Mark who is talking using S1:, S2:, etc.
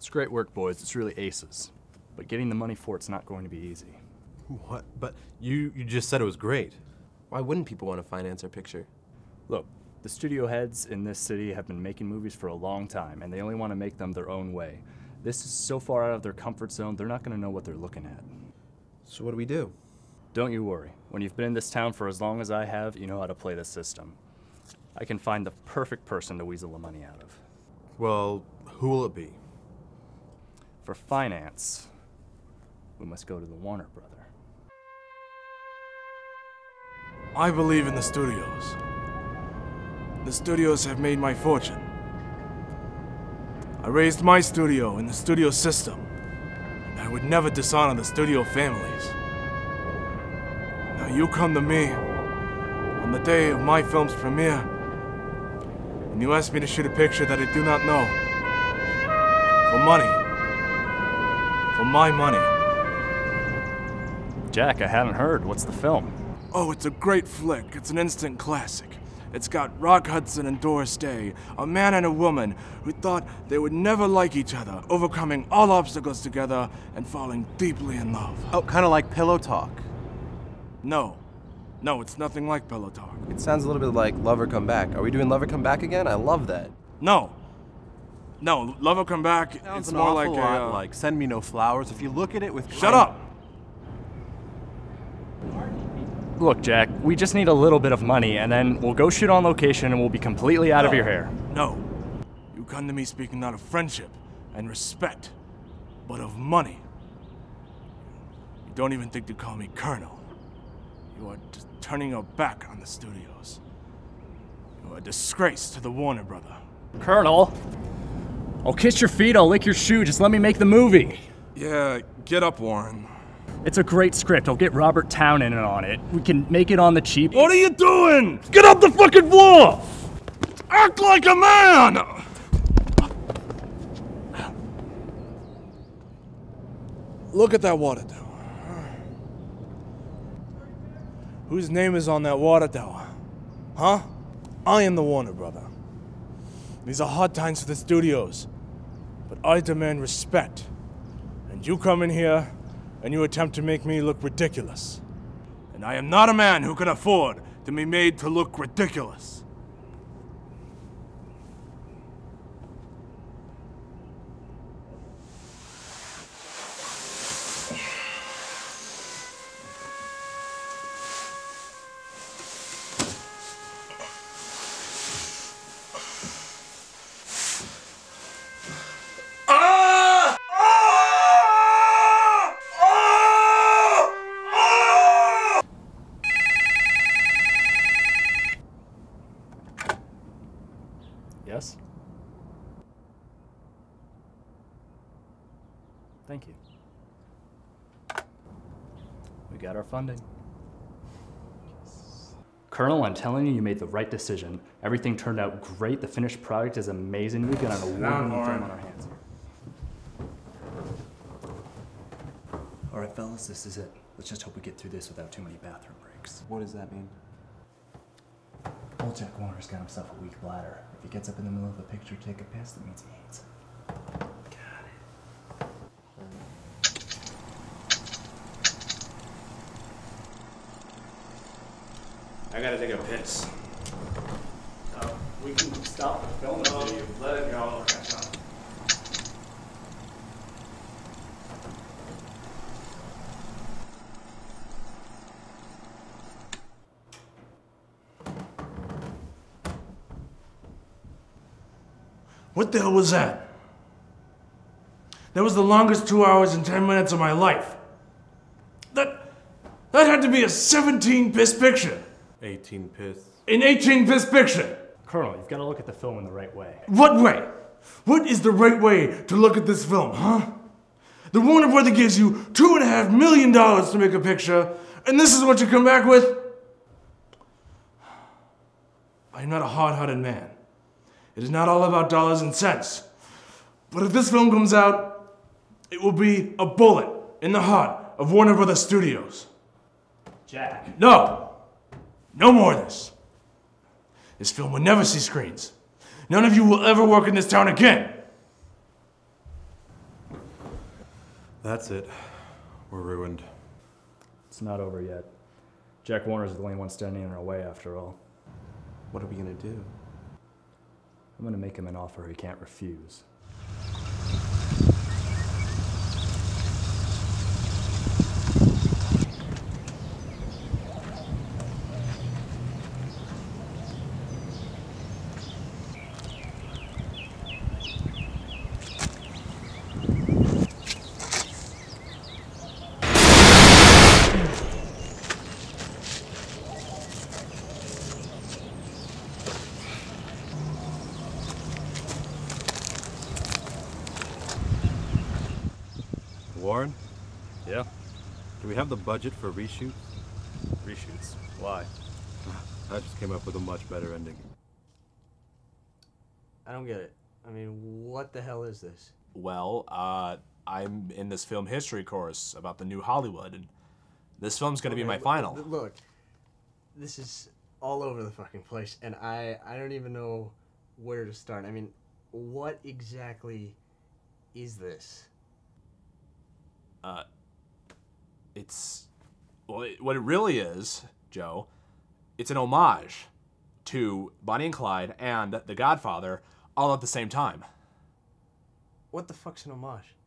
S1: It's great work, boys. It's really aces. But getting the money for it's not going to be easy.
S2: What? But you just said it was great. Why wouldn't people want to finance our picture?
S1: Look, the studio heads in this city have been making movies for a long time, and they only want to make them their own way. This is so far out of their comfort zone, they're not going to know what they're looking at.
S2: So what do we do?
S1: Don't you worry. When you've been in this town for as long as I have, you know how to play the system. I can find the perfect person to weasel the money out of.
S2: Well, who will it be?
S1: For finance, we must go to the Warner brother.
S3: I believe in the studios. The studios have made my fortune. I raised my studio in the studio system, and I would never dishonor the studio families. Now you come to me on the day of my film's premiere, and you ask me to shoot a picture that I do not know. For money. For my money.
S1: Jack, I hadn't heard. What's the film?
S3: Oh, it's a great flick. It's an instant classic. It's got Rock Hudson and Doris Day, a man and a woman who thought they would never like each other, overcoming all obstacles together and falling deeply in love.
S2: Oh, kind of like Pillow Talk.
S3: No. No, it's nothing like Pillow Talk.
S2: It sounds a little bit like Lover Come Back. Are we doing Lover Come Back again? I love that.
S3: No. No, Lover Come Back,
S2: Sounds
S3: it's
S2: an
S3: more
S2: awful
S3: like
S2: lot like Send Me No Flowers. If you look at it with...
S3: Shut up!
S1: Look, Jack, we just need a little bit of money, and then we'll go shoot on location and we'll be completely out of your hair.
S3: No. You come to me speaking not of friendship and respect, but of money. You don't even think to call me Colonel. You are just turning your back on the studios. You are a disgrace to the Warner brother.
S1: Colonel, I'll kiss your feet, I'll lick your shoe, just let me make the movie.
S3: Yeah, get up, Warren.
S1: It's a great script. I'll get Robert Town in on it. We can make it on the cheap.
S3: What are you doing? Get up the fucking floor! Act like a man! Look at that water tower. Whose name is on that water tower? Huh? I am the Warner brother. These are hard times for the studios, but I demand respect. And you come in here and you attempt to make me look ridiculous. And I am not a man who can afford to be made to look ridiculous.
S1: Yes? Thank you. We got our funding. Colonel, I'm telling you, you made the right decision. Everything turned out great. The finished product is amazing. We've got an award-winning film on our hands here. All right, fellas, this is it. Let's just hope we get through this without too many bathroom breaks.
S2: What does that mean?
S1: Old Jack Warner's got himself a weak bladder. If he gets up in the middle of a picture, take a piss, that means he hates it. Got it.
S3: I gotta take a piss.
S1: We can stop the film until you
S3: Let it go. What the hell was that? That was the longest 2 hours and 10 minutes of my life. That had to be a 17-piss picture.
S2: 18 piss.
S3: An 18-piss picture.
S1: Colonel, you've got to look at the film in the right way.
S3: What way? What is the right way to look at this film, huh? The Warner brother gives you $2.5 million to make a picture, and this is what you come back with? I'm not a hard-hearted man. It is not all about dollars and cents. But if this film comes out, it will be a bullet in the heart of Warner Brothers Studios.
S1: Jack.
S3: No! No more of this. This film will never see screens. None of you will ever work in this town again.
S2: That's it. We're ruined.
S1: It's not over yet. Jack Warner's the only one standing in our way after all.
S2: What are we gonna do?
S1: I'm gonna make him an offer he can't refuse.
S2: Warren,
S3: Yeah?
S2: do we have the budget for reshoots?
S3: Reshoots. Why?
S2: I just came up with a much better ending.
S4: I don't get it. I mean, what the hell is this?
S5: Well, I'm in this film history course about the new Hollywood, and this film's gonna be my final.
S4: Look, this is all over the fucking place, and I don't even know where to start. I mean, what exactly is this?
S5: What it really is, Joe, it's an homage to Bonnie and Clyde and The Godfather all at the same time.
S4: What the fuck's an homage?